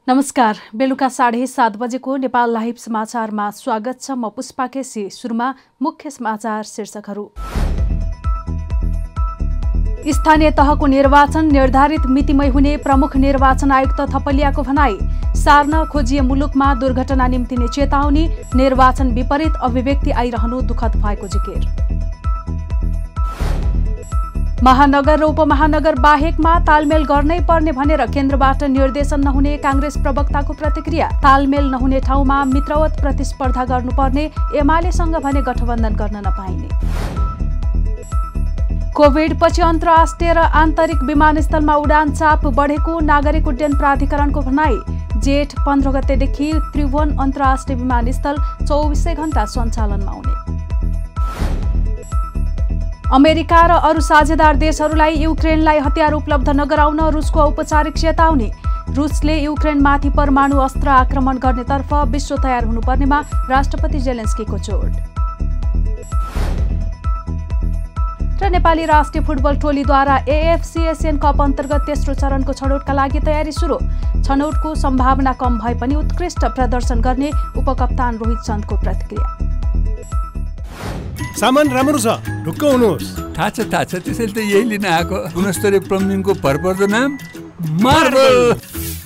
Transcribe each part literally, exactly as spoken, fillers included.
नमस्कार, बेलुका साढे सात बजेको नेपाल लाइभ समाचारमा स्वागत छ। म पुष्पा केसी। सुरुमा मुख्य समाचार शीर्षकहरू। स्थानीय तहको निर्वाचन निर्धारित मितिमै हुने प्रमुख निर्वाचन आयुक्त थपलियाको भनाई। सार्न खोजिए मुलुकमा दुर्घटना निम्तिने चेतावनी। निर्वाचन विपरीत अभिव्यक्ति आइरहनु दुःखद भएको जिकिर। महानगर र उपमहानगर बाहेकमा तालमेल गर्नै पर्ने भनेर केन्द्रबाट निर्देशन नहुने कांग्रेस प्रवक्ताको प्रतिक्रिया। तालमेल नहुने ठाउँमा मित्रवत प्रतिस्पर्धा गर्नुपर्ने, एमालेसँग भने गठबन्धन गर्न नपाइने। कोभिड पछि अन्तर्राष्ट्रिय र आन्तरिक विमानस्थलमा उडान चाप बढेको नागरिक उड्डयन प्राधिकरणको भनाई। जेठ पन्ध्र गतेदेखि त्रिभुवन अन्तर्राष्ट्रिय विमानस्थल चौबिसै घण्टा सञ्चालनमा आउने। अमेरिका र अरू साझेदार देशहरूलाई युक्रेनलाई हतियार उपलब्ध नगराउन रुसको औपचारिक चेतावनी। रुसले युक्रेनमाथि परमाणु अस्त्र आक्रमण गर्नेतर्फ विश्व तयार हुनुपर्नेमा राष्ट्रपति जेलेन्स्कीको जोड। र नेपाली राष्ट्रिय फुटबल टोलीद्वारा एएफसी एसियन कप अन्तर्गत तेस्रो चरणको छनौटका लागि तयारी सुरु। छनौटको सम्भावना कम भए पनि उत्कृष्ट प्रदर्शन गर्ने उपकप्तान रोहित चन्दको प्रतिक्रिया। सामान राम्रो छ, ढुक्क हुनुहोस्। थाहा छ थाहा छ, त्यसैले त यही लिन आएको। गुणस्तरीय प्लम्बिङको भरपर्दो नाम मार्बल।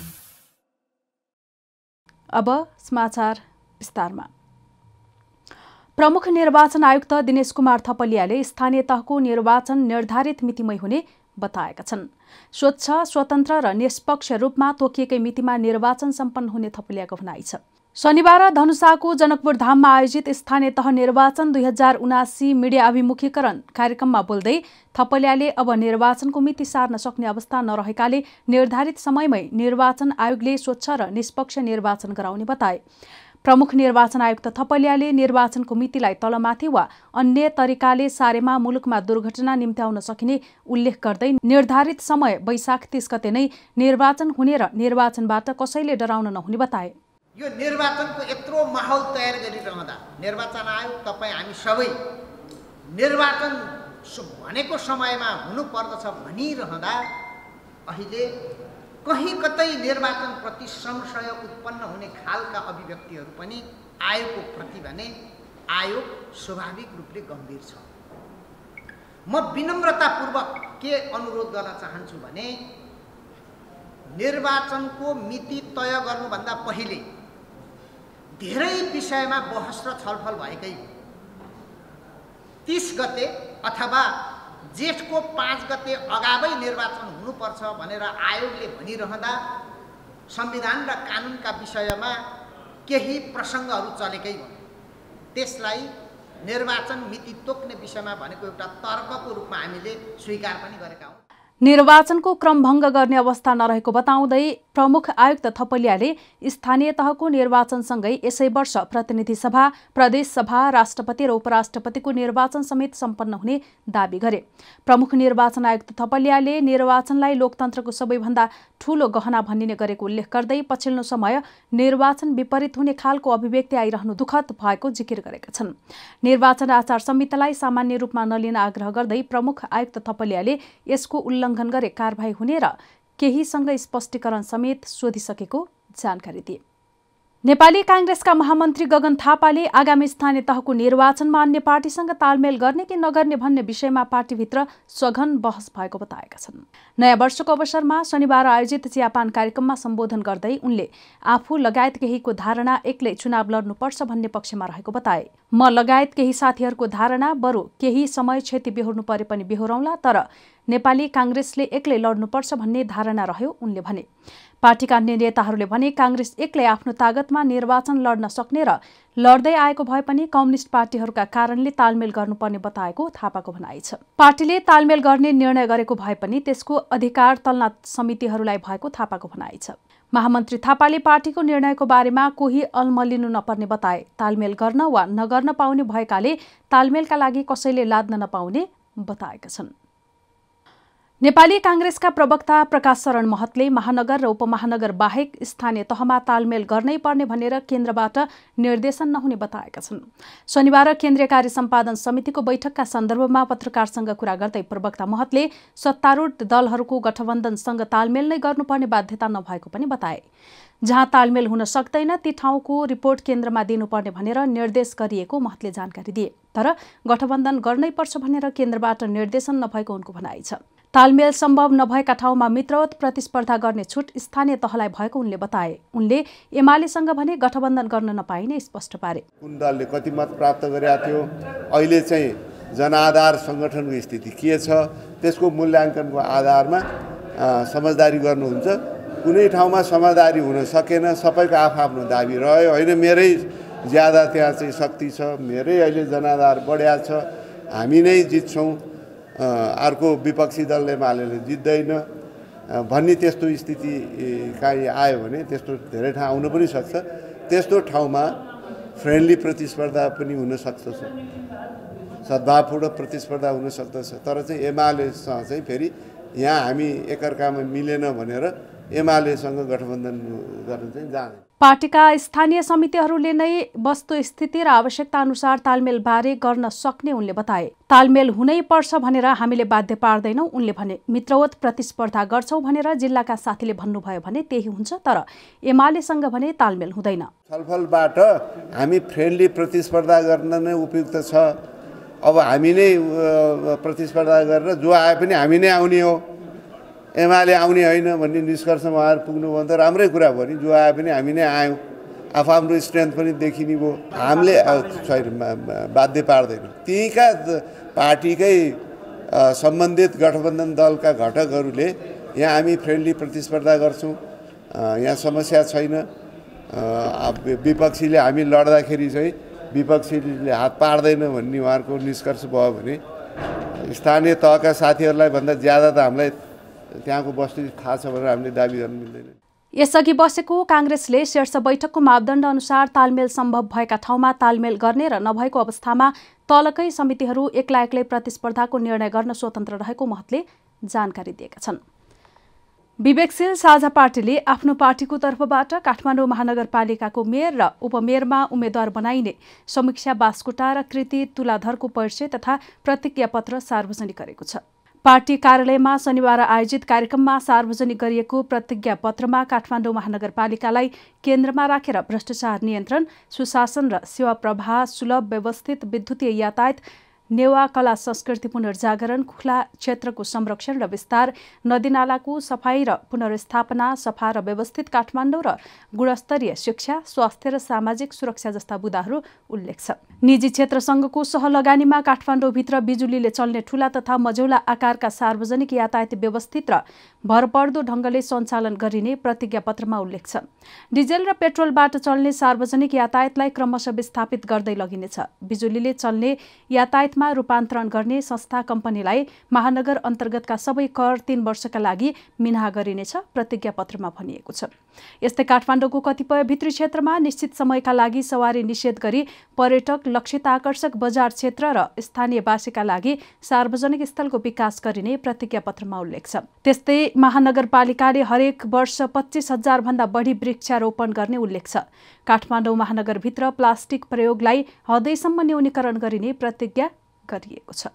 अब समाचार विस्तारमा। प्रमुख निर्वाचन आयुक्त दिनेश कुमार थपलियाले स्थानीय तहको निर्वाचन निर्धारित मितिमै हुने बताएका छन्। स्वच्छ, स्वतन्त्र र निष्पक्ष रूपमा तोकिएकै मितिमा निर्वाचन सम्पन्न हुने थपलियाको भनाइ छ। शनिबार धनुषाको जनकपुर धाममा आयोजित स्थानीय तह निर्वाचन दुई हजार उनासी मिडिया अभिमुखीकरण कार्यक्रममा बोल्दै थपलियाले अब निर्वाचनको मिति सार्न सक्ने अवस्था नरहेकाले निर्धारित समयमै निर्वाचन आयोगले स्वच्छ र निष्पक्ष निर्वाचन गराउने बताए। प्रमुख निर्वाचन आयुक्त थपलियाले निर्वाचनको मितिलाई तलमाथि वा अन्य तरिकाले सारेमा मुलुकमा दुर्घटना निम्त्याउन सकिने उल्लेख गर्दै निर्धारित समय वैशाख तीस गते नै निर्वाचन हुने र निर्वाचनबाट कसैले डराउन नहुने बताए। यो निर्वाचनको यत्रो माहौल तयार गरिरहँदा निर्वाचन आयोग तपाईँ हामी सबै निर्वाचन भनेको समयमा हुनुपर्दछ भनिरहँदा अहिले कहीँ कतै निर्वाचनप्रति संशय उत्पन्न हुने खालका अभिव्यक्तिहरू पनि आयोगको प्रति भने आयोग स्वाभाविक रूपले गम्भीर छ। म विनम्रतापूर्वक के अनुरोध गर्न चाहन्छु भने निर्वाचनको मिति तय गर्नुभन्दा पहिले धेरै विषयमा बहस र छलफल भएकै तीस गते अथवा जेठको पाँच गते अगावै निर्वाचन हुनुपर्छ भनेर आयोगले भनिरहँदा संविधान र कानुनका विषयमा केही प्रसङ्गहरू चलेकै हुन्। त्यसलाई निर्वाचन मिति तोक्ने विषयमा भनेको एउटा तर्कको रूपमा हामीले स्वीकार पनि गरेका हौँ। निर्वाचनको क्रमभङ्ग गर्ने अवस्था नरहेको बताउँदै प्रमुख आयुक्त थपलियाले स्थानीय तहको निर्वाचनसँगै यसै वर्ष प्रतिनिधि सभा, प्रदेश सभा, राष्ट्रपति र उपराष्ट्रपतिको निर्वाचन समेत सम्पन्न हुने दावी गरे। प्रमुख निर्वाचन आयुक्त थपलियाले निर्वाचनलाई लोकतन्त्रको सबैभन्दा ठूलो गहना भनिने गरेको उल्लेख गर्दै पछिल्लो समय निर्वाचन विपरीत हुने खालको अभिव्यक्ति आइरहनु दुःखद भएको जिकिर गरेका छन्। निर्वाचन आचार संहितालाई सामान्य रूपमा नलिन आग्रह गर्दै प्रमुख आयुक्त थपलियाले यसको उल्लङ्घन गरे कारबाही हुने र केहीसँग स्पष्टीकरण समेत सोधिसकेको जानकारी दिए। नेपाली कांग्रेसका महामन्त्री गगन थापाले आगामी स्थानीय तहको निर्वाचनमा अन्य पार्टीसँग तालमेल गर्ने कि नगर्ने भन्ने विषयमा पार्टीभित्र सघन बहस भएको बताएका छन्। नयाँ वर्षको अवसरमा शनिबार आयोजित चियापान कार्यक्रममा सम्बोधन गर्दै उनले आफू लगायत केहीको धारणा एक्लै चुनाव लड्नुपर्छ भन्ने पक्षमा रहेको बताए। म लगायत केही साथीहरूको धारणा बरु केही समय क्षति बेहोर्नु परे पनि बेहोरौँला, तर नेपाली कांग्रेसले एक्लै लड्नुपर्छ भन्ने धारणा रह्यो उनले भने। पार्टीका अन्य नेताहरूले भने कांग्रेस एक्लै आफ्नो तागतमा निर्वाचन लड्न सक्ने र लड्दै आएको भए पनि कम्युनिस्ट पार्टीहरूका कारणले तालमेल गर्नुपर्ने बताएको थापाको भनाइ छ। पार्टीले तालमेल गर्ने निर्णय गरेको भए पनि त्यसको अधिकार तल्ना समितिहरूलाई भएको थापाको भनाइ छ। महामन्त्री थापाले पार्टीको निर्णयको बारेमा कोही अलमलिनु नपर्ने बताए। तालमेल गर्न वा नगर्न पाउने भएकाले तालमेलका लागि कसैले लाद्न नपाउने बताएका छन्। नेपाली कांग्रेसका प्रवक्ता प्रकाश शरण महतले महानगर र उपमहानगर बाहेक स्थानीय तहमा तालमेल गर्नै पर्ने भनेर केन्द्रबाट निर्देशन नहुने बताएका छन्। शनिबार केन्द्रीय कार्य सम्पादन समितिको बैठकका सन्दर्भमा पत्रकारसँग कुरा गर्दै प्रवक्ता महतले सत्तारूढ दलहरूको गठबन्धनसँग तालमेल नै गर्नुपर्ने बाध्यता नभएको पनि बताए। जहाँ तालमेल हुन सक्दैन ती ठाउँको रिपोर्ट केन्द्रमा दिनुपर्ने भनेर निर्देश गरिएको महतले जानकारी दिए। तर गठबन्धन गर्नै पर्छ भनेर केन्द्रबाट निर्देशन नभएको उनको भनाइ छ। तालमेल सम्भव नभएका ठाउँमा मित्रवत प्रतिस्पर्धा गर्ने छुट स्थानीय तहलाई भएको उनले बताए। उनले एमालेसँग भने गठबन्धन गर्न नपाइने स्पष्ट पारे। कुन दलले कति मत प्राप्त गरेका थियो, अहिले चाहिँ जनआधार सङ्गठनको स्थिति के छ, त्यसको मूल्याङ्कनको आधारमा समझदारी गर्नुहुन्छ। कुनै ठाउँमा समझदारी हुन सकेन, सबैको आफ्नो दाबी रह्यो। होइन मेरै ज्यादा त्यहाँ चाहिँ शक्ति छ, मेरै अहिले जनाधार बढ्या छ, हामी नै जित्छौँ, अर्को विपक्षी दलले एमाले जित्दैन भन्ने त्यस्तो स्थिति काहीँ आयो भने त्यस्तो धेरै ठाउँ आउन पनि सक्छ। त्यस्तो ठाउँमा फ्रेन्डली प्रतिस्पर्धा पनि हुन सक्छ, सद्भावपूर्ण प्रतिस्पर्धा हुन सक्दछ। तर चाहिँ एमालेसँग चाहिँ फेरि यहाँ हामी एकअर्कामा मिलेन भनेर एमालेसँग गठबन्धन गर्न चाहिँ जाँदैन। पार्टीका स्थानीय समितिहरूले नै वस्तुस्थिति र आवश्यकता अनुसार तालमेलबारे गर्न सक्ने उनले बताए। तालमेल हुनै पर्छ भनेर हामीले बाध्य पार्दैनौँ उनले भने। मित्रवत प्रतिस्पर्धा गर्छौँ भनेर जिल्लाका साथीले भन्नुभयो भने त्यही हुन्छ, तर एमालेसँग भने तालमेल हुँदैन। छलफलबाट हामी फ्रेन्डली प्रतिस्पर्धा गर्न नै उपयुक्त छ। अब हामी नै प्रतिस्पर्धा गरेर जो आए पनि हामी नै आउने हो, एमाले आउने होइन भन्ने निष्कर्षमा उहाँहरू पुग्नुभयो भने त राम्रै कुरा भयो नि। जो आए पनि हामी नै आयौँ, आफू हाम्रो स्ट्रेन्थ पनि देखिने भयो। हामीले बाध्य पार्दैनौँ। त्यहीँका पार्टीकै सम्बन्धित गठबन्धन दलका घटकहरूले यहाँ हामी फ्रेन्डली प्रतिस्पर्धा गर्छौँ, यहाँ समस्या छैन। विपक्षीले हामी लड्दाखेरि चाहिँ विपक्षीले हात पार्दैन भन्ने उहाँहरूको निष्कर्ष भयो भने स्थानीय तहका साथीहरूलाई भन्दा ज्यादा त हामीलाई त्यहाँको वस्तु थाहा छ भनेर हामीले दाबी गर्न मिल्दैन। यसअघि बसेको काङ्ग्रेसले शीर्ष बैठकको मापदण्ड अनुसार तालमेल सम्भव भएका ठाउँमा तालमेल गर्ने र नभएको अवस्थामा तलकै समितिहरू एक्ला एक्लै प्रतिस्पर्धाको निर्णय गर्न स्वतन्त्र रहेको महतले जानकारी दिएका छन्। विवेकशील साझा पार्टीले आफ्नो पार्टीको तर्फबाट काठमाडौँ महानगरपालिकाको मेयर र उपमेयरमा उम्मेद्वार बनाइने समीक्षा बास्कोटा र कृति तुलाधरको परिचय तथा प्रतिज्ञापत्र सार्वजनिक गरेको छ। पार्टी कार्यालयमा शनिबार आयोजित कार्यक्रममा सार्वजनिक गरिएको प्रतिज्ञापत्रमा काठमाडौँ महानगरपालिकालाई केन्द्रमा राखेर भ्रष्टाचार नियन्त्रण, सुशासन र सेवा प्रवाह, सुलभ व्यवस्थित विद्युतीय यातायात, नेवा कला संस्कृति पुनर्जागरण, खुला क्षेत्रको संरक्षण र विस्तार, नदीनालाको सफाई र पुनर्स्थापना, सफा र व्यवस्थित काठमाडौँ र गुणस्तरीय शिक्षा, स्वास्थ्य र सामाजिक सुरक्षा जस्ता बुँदाहरू उल्लेख छ। निजी क्षेत्रसँगको सहलगानीमा काठमाडौँभित्र बिजुलीले चल्ने ठूला तथा मझौला आकारका सार्वजनिक यातायात व्यवस्थित र भरपर्दो ढङ्गले सञ्चालन गरिने प्रतिज्ञापत्रमा उल्लेख छ। डिजेल र पेट्रोलबाट चल्ने सार्वजनिक यातायातलाई क्रमशः विस्थापित गर्दै लगिनेछ। बिजुलीले चल्ने यातायात मा रूपान्तरण गर्ने संस्था कम्पनीलाई महानगर अन्तर्गतका सबै कर तीन वर्षका लागि मिनाहा गरिनेछ प्रतिज्ञापत्रमा भनिएको छ। यस्तै काठमाडौँको कतिपय भित्री क्षेत्रमा निश्चित समयका लागि सवारी निषेध गरी पर्यटक लक्षित आकर्षक बजार क्षेत्र र स्थानीयवासीका लागि सार्वजनिक स्थलको विकास गरिने प्रतिज्ञापत्रमा उल्लेख छ। त्यस्तै महानगरपालिकाले हरेक वर्ष पच्चीस हजार भन्दा बढी वृक्षारोपण गर्ने उल्लेख छ। काठमाडौँ महानगरभित्र प्लास्टिक प्रयोगलाई हदैसम्म न्यूनीकरण गरिने प्रतिज्ञा गरिएको छ।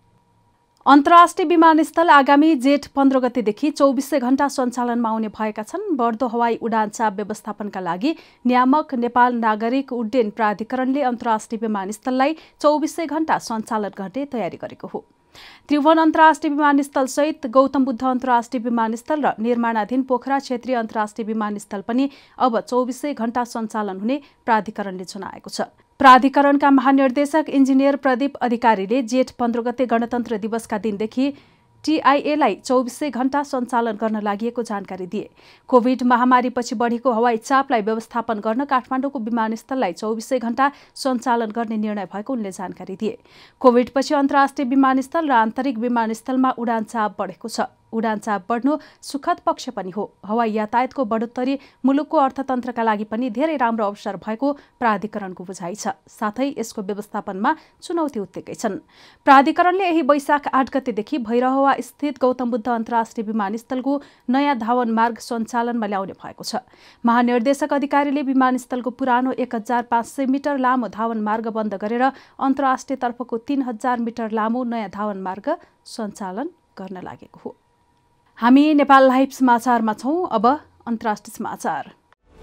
अन्तर्राष्ट्रिय विमानस्थल आगामी जेठ पन्ध्र गतेदेखि चौबिसै घण्टा सञ्चालनमा आउने भएका छन्। बढ्दो हवाई उडान चाप व्यवस्थापनका लागि नियामक नेपाल नागरिक उड्डयन प्राधिकरणले अन्तर्राष्ट्रिय विमानस्थललाई चौबिसै घण्टा सञ्चालन गर्ने तयारी गरेको हो। त्रिभुवन अन्तर्राष्ट्रिय विमानस्थलसहित गौतम बुद्ध अन्तर्राष्ट्रिय विमानस्थल र निर्माणाधीन पोखरा क्षेत्रीय अन्तर्राष्ट्रिय विमानस्थल पनि अब चौबिसै घण्टा सञ्चालन हुने प्राधिकरणले जनाएको छ। प्राधिकरणका महानिर्देशक इन्जिनियर प्रदीप अधिकारीले जेठ पन्ध्र गते गणतन्त्र दिवसका दिनदेखि टीआईएलाई चौबिसै घण्टा सञ्चालन गर्न लागि जानकारी दिए। कोभिड महामारीपछि बढेको हवाई चापलाई व्यवस्थापन गर्न काठमाडौँको विमानस्थललाई चौबिसै घण्टा सञ्चालन गर्ने निर्णय भएको उनले जानकारी दिए। कोभिडपछि अन्तर्राष्ट्रिय विमानस्थल र आन्तरिक विमानस्थलमा उडान चाप बढेको छ। उडान चाप बढ्नु सुखद पक्ष पनि हो। हवाई यातायातको बढोत्तरी मुलुकको अर्थतन्त्रका लागि पनि धेरै राम्रो अवसर भएको प्राधिकरणको बुझाइ छ। साथै यसको व्यवस्थापनमा चुनौती उत्तिकै छन्। प्राधिकरणले यही वैशाख आठ गतेदेखि भैरहवा स्थित गौतम बुद्ध अन्तर्राष्ट्रिय विमानस्थलको नयाँ धावन मार्ग सञ्चालनमा ल्याउने भएको छ। महानिर्देशक अधिकारीले विमानस्थलको पुरानो एक हजार पाँच सय मिटर लामो धावन मार्ग बन्द गरेर अन्तर्राष्ट्रिय तर्फको तीन हजार मिटर लामो नयाँ धावन मार्ग सञ्चालन गर्न लागेको हो। हामी नेपाल लाइभ समाचारमा छौं। अब अन्तर्राष्ट्रिय समाचार।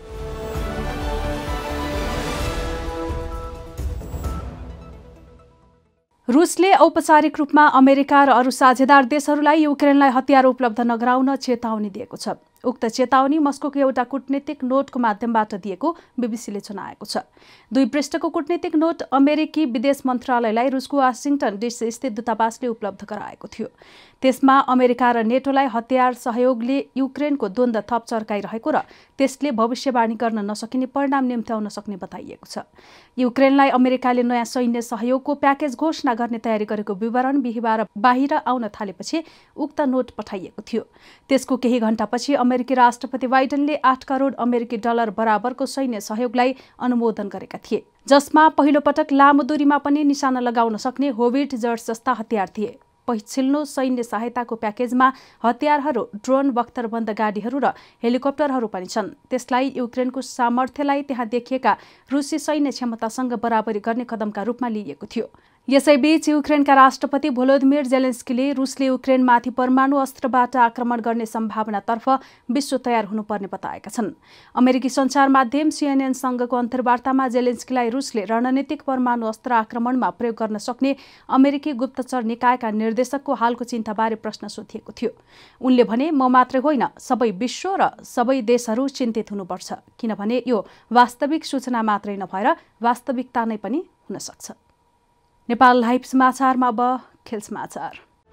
रुसले औपचारिक रूपमा अमेरिका र अरू साझेदार देशहरूलाई युक्रेनलाई हतियार उपलब्ध नगराउन चेतावनी दिएको छ। उक्त चेतावनी मस्कोको एउटा कूटनीतिक नोटको माध्यमबाट दिएको बीबीसीले जनाएको छ। दुई पृष्ठको कूटनीतिक नोट अमेरिकी विदेश मन्त्रालयलाई रुसको वाशिंटन डिसी स्थित दूतावासले उपलब्ध गराएको थियो। त्यसमा अमेरिका र नेटोलाई हतियार सहयोगले युक्रेनको द्वन्द्व थप चर्काइरहेको र त्यसले भविष्यवाणी गर्न नसकिने परिणाम निम्त्याउन सक्ने बताइएको छ। युक्रेनलाई अमेरिकाले नयाँ सैन्य सहयोगको प्याकेज घोषणा गर्ने तयारी गरेको विवरण बिहिबार बाहिर आउन थालेपछि उक्त नोट पठाइएको थियो। त्यसको केही घण्टापछि अमेरिकी राष्ट्रपति बाइडेनले आठ करोड अमेरिकी डलर बराबरको सैन्य सहयोगलाई अनुमोदन गरेका थिए, जसमा पहिलो पटक लामो दूरीमा पनि निशाना लगाउन सक्ने होविट जर्ज जस्ता हतियार थिए। पछिल्लो सैन्य सहायताको प्याकेजमा हतियारहरू, ड्रोन, बख्तरबन्द गाडीहरू र हेलिकप्टरहरू पनि छन्। त्यसलाई युक्रेनको सामर्थ्यलाई त्यहाँ देखिएका रुसी सैन्य क्षमतासँग बराबरी गर्ने कदमका रूपमा लिइएको थियो। यसैबीच युक्रेनका राष्ट्रपति भोलोदिमिर जेलेन्स्कीले रुसले युक्रेनमाथि परमाणु अस्त्रबाट आक्रमण गर्ने सम्भावनातर्फ विश्व तयार हुनुपर्ने बताएका छन्। अमेरिकी सञ्चार माध्यम सीएनएनसँगको अन्तर्वार्तामा जेलेन्स्कीलाई रुसले रणनीतिक परमाणु अस्त्र आक्रमणमा प्रयोग गर्न सक्ने अमेरिकी गुप्तचर निकायका निर्देशकको हालको चिन्ताबारे प्रश्न सोधिएको थियो। उनले भने, म मात्रै होइन, सबै विश्व र सबै देशहरू चिन्तित हुनुपर्छ, किनभने यो वास्तविक सूचना मात्रै नभएर वास्तविकता नै पनि हुन सक्छ। नेपाल लाइभ समाचारमा अब खेल समाचार।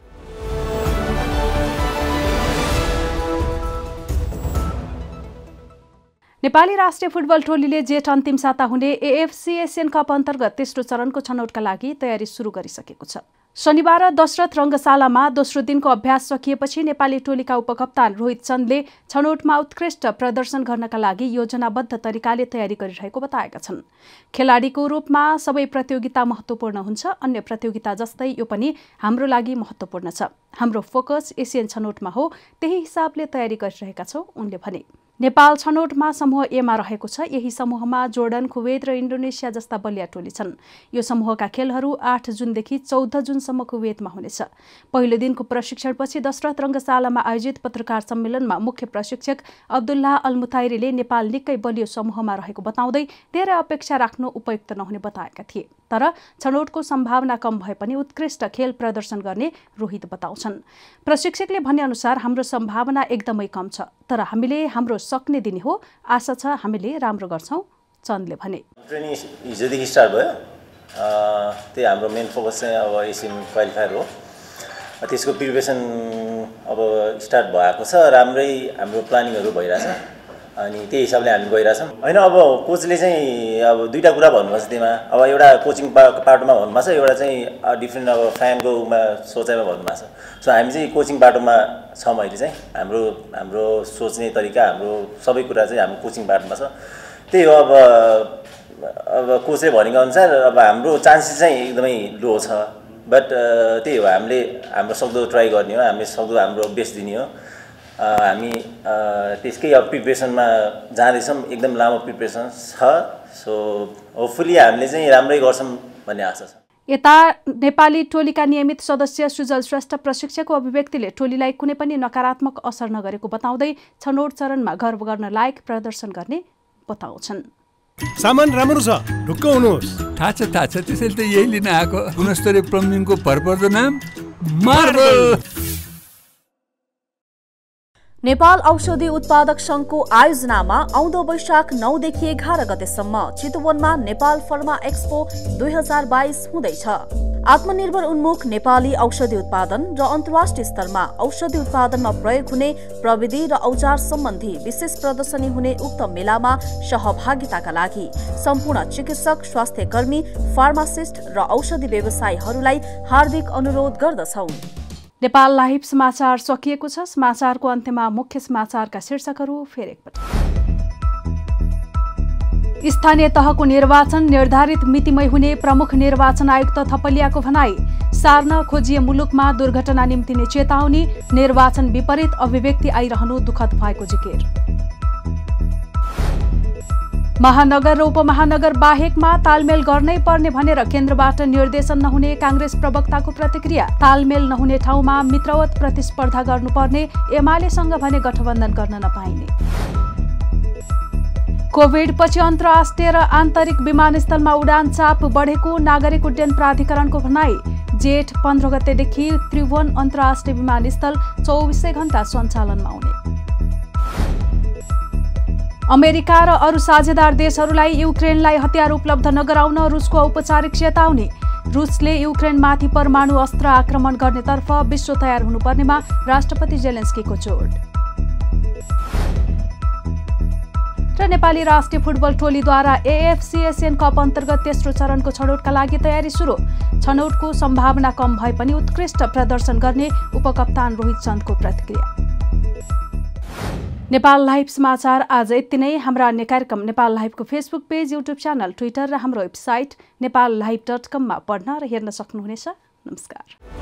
नेपाली राष्ट्रिय फुटबल टोलीले जेठ अन्तिम साता हुने एएफसी एसियन कप अन्तर्गत तेस्रो चरणको छनौटका लागि तयारी सुरु गरिसकेको छ। शनिबार दशरथ रङ्गशालामा दोस्रो दिनको अभ्यास सकिएपछि नेपाली टोलीका उपकप्तान रोहित चन्दले छनौटमा उत्कृष्ट प्रदर्शन गर्नका लागि योजनाबद्ध तरिकाले तयारी गरिरहेको बताएका छन्। खेलाडीको रूपमा सबै प्रतियोगिता महत्त्वपूर्ण हुन्छ, अन्य प्रतियोगिता जस्तै यो पनि हाम्रो लागि महत्त्वपूर्ण छ। हाम्रो फोकस एसियन छनौटमा हो, त्यही हिसाबले तयारी गरिरहेका छौँ, उनले भने। नेपाल छनौटमा समूह एमा रहेको छ। यही समूहमा जोर्डन, कुवेत र इन्डोनेसिया जस्ता बलिया टोली छन्। यो समूहका खेलहरू आठ जुनदेखि चौध जुनसम्म कुवेतमा हुनेछ। पहिलो दिनको प्रशिक्षणपछि दशरथ रङ्गशालामा आयोजित पत्रकार सम्मेलनमा मुख्य प्रशिक्षक अब्दुल्लाह अलमुताइरीले नेपाल निकै बलियो समूहमा रहेको बताउँदै धेरै अपेक्षा राख्नु उपयुक्त नहुने बताएका थिए। तर छनौटको सम्भावना कम भए पनि उत्कृष्ट खेल प्रदर्शन गर्ने रोहित बताउँछन्। प्रशिक्षकले भनेअनुसार हाम्रो सम्भावना एकदमै कम छ, तर हामीले हाम्रो सक्ने दिने हो, आशा छ हामीले राम्रो गर्छौँ, चन्दले भने। ट्रेनिङ हिजोदेखि स्टार्ट भयो। त्यही हाम्रो मेन फोकस चाहिँ अब एसियन क्वालिफायर हो। त्यसको प्रिपरेसन अब स्टार्ट भएको छ, राम्रै हाम्रो प्लानिङहरू भइरहेछ अनि त्यही हिसाबले हामी गइरहेछौँ। होइन, अब कोचले चाहिँ अब दुईवटा कुरा भन्नुभएको छ त्यसमा। अब एउटा कोचिङ पा पाटोमा भन्नुभएको छ, एउटा चाहिँ डिफ्रेन्ट अब फ्यानको उमा सोचाइमा भन्नुभएको छ। सो हामी चाहिँ कोचिङ बाटोमा छौँ अहिले चाहिँ। हाम्रो हाम्रो सोच्ने तरिका, हाम्रो सबै कुरा चाहिँ हाम्रो कोचिङ बाटोमा छ। त्यही हो, अब अब कोचले भनेको अनुसार अब हाम्रो चान्सेस चाहिँ एकदमै लो छ, बट त्यही हो, हामीले हाम्रो सक्दो ट्राई गर्ने हो, हामीले सक्दो हाम्रो बेस्ट दिने हो। हामी त्यसकै अब प्रिपरेसनमा जाँदैछौँ, एकदम लामो प्रिपरेसन छ। सो होपफुली हामीले चाहिँ राम्रै गर्छौँ भन्ने आशा छ। यता नेपाली टोलीका नियमित सदस्य सुजल श्रेष्ठ प्रशिक्षकको अभिव्यक्तिले टोलीलाई कुनै पनि नकारात्मक असर नगरेको बताउँदै छनौट चरणमा गर्व गर्न लायक प्रदर्शन गर्ने बताउँछन्। सामान राम्रो छ, ढुक्क हुनुहोस्। थाहा छ थाहा छ, त्यसैले त यही लिन आएको। गुणस्तरीय प्लम्बिङको भरपर्दो नाम मार्बल। नेपाल औषधि उत्पादक संघको आयोजनामा आउँदो वैशाख नौदेखि एघार गतेसम्म चितवनमा नेपाल फर्मा एक्सपो दुई हजार बाइस हुँदैछ। आत्मनिर्भर उन्मुख नेपाली औषधि उत्पादन र अन्तर्राष्ट्रिय स्तरमा औषधि उत्पादनमा प्रयोग हुने प्रविधि र औजार सम्बन्धी विशेष प्रदर्शनी हुने उक्त मेलामा सहभागिताका लागि सम्पूर्ण चिकित्सक, स्वास्थ्य कर्मी, फार्मासिस्ट र औषधि व्यवसायीहरूलाई हार्दिक अनुरोध गर्दछौं। नेपाल लाइभ समाचार सकिएको छ। समाचारको अन्त्यमा मुख्य समाचारका शीर्षकहरू फेरि एकपटक। स्थानीय तहको निर्वाचन निर्धारित मितिमै हुने प्रमुख निर्वाचन आयुक्त थपलियाको भनाई। सार्न खोजिए मुलुकमा दुर्घटना निम्तिने चेतावनी, निर्वाचन विपरीत अभिव्यक्ति आइरहनु दुःखद भएको जिकिर। महानगर र उपमहानगर बाहेकमा तालमेल गर्नै पर्ने भनेर केन्द्रबाट निर्देशन नहुने कांग्रेस प्रवक्ताको प्रतिक्रिया। तालमेल नहुने ठाउँमा मित्रवत प्रतिस्पर्धा गर्नुपर्ने, एमालेसँग भने गठबन्धन गर्न नपाइने। कोभिड पछि अन्तर्राष्ट्रिय र आन्तरिक विमानस्थलमा उडान चाप बढेको नागरिक उड्डयन प्राधिकरणको भनाई। जेठ पन्ध्र गतेदेखि त्रिभुवन अन्तर्राष्ट्रिय विमानस्थल चौबिसै घण्टा सञ्चालनमा आउने। अमेरिका र अरू साझेदार देशहरूलाई युक्रेनलाई हतियार उपलब्ध नगराउन रुसको औपचारिक चेतावनी। रुसले युक्रेनमाथि परमाणु अस्त्र आक्रमण गर्नेतर्फ विश्व तयार हुनुपर्नेमा राष्ट्रपति जेलेन्स्कीको जोड। र नेपाली राष्ट्रिय फुटबल टोलीद्वारा एएफसी एसियन कप अन्तर्गत तेस्रो चरणको छनौटका लागि तयारी सुरु। छनौटको सम्भावना कम भए पनि उत्कृष्ट प्रदर्शन गर्ने उपकप्तान रोहित चन्दको प्रतिक्रिया। नेपाल लाइभ समाचार आज यति नै। हाम्रा अन्य कार्यक्रम नेपाल लाइभको Facebook page, YouTube channel, Twitter र हाम्रो वेबसाइट नेपाल लाइभ डट कममा पढ्न र हेर्न सक्नुहुनेछ। नमस्कार।